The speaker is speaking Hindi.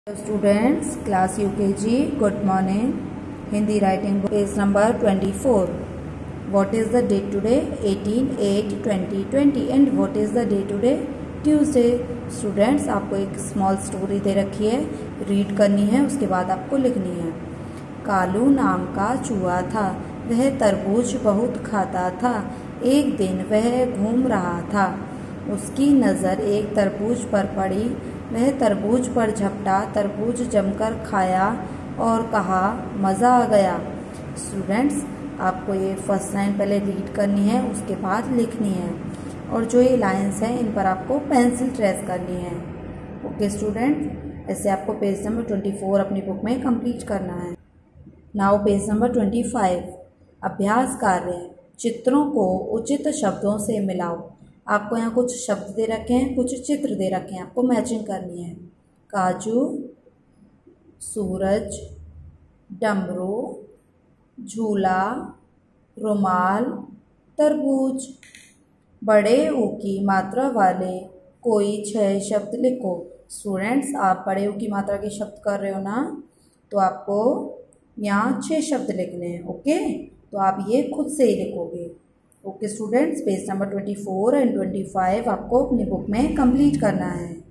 Students, class UKG, good morning. Hindi writing page number 24। What is the date today? 18/8/2020 and what is the day today? Tuesday. Students, आपको एक स्मॉल स्टोरी दे रखी है, रीड करनी है, उसके बाद आपको लिखनी है। कालू नाम का चूहा था, वह तरबूज बहुत खाता था। एक दिन वह घूम रहा था, उसकी नज़र एक तरबूज पर पड़ी। वह तरबूज पर झपटा, तरबूज जमकर खाया और कहा, मज़ा आ गया। स्टूडेंट्स, आपको ये फर्स्ट लाइन पहले रीड करनी है, उसके बाद लिखनी है, और जो ये लाइन्स हैं इन पर आपको पेंसिल ट्रेस करनी है। ओके स्टूडेंट, ऐसे आपको पेज नंबर 24 अपनी बुक में कंप्लीट करना है। Now page number 25। अभ्यास कार्य। चित्रों को उचित शब्दों से मिलाओ। आपको यहाँ कुछ शब्द दे रखे हैं, कुछ चित्र दे रखे हैं, आपको मैचिंग करनी है। काजू, सूरज, डमरू, झूला, रुमाल, तरबूज। बड़े ऊ की मात्रा वाले कोई 6 शब्द लिखो। स्टूडेंट्स, आप बड़े ऊ की मात्रा के शब्द कर रहे हो ना, तो आपको यहाँ 6 शब्द लिखने हैं। ओके, तो आप ये खुद से ही लिखोगे। Okay students, page number 24 and 25 आपको अपनी बुक में कंप्लीट करना है।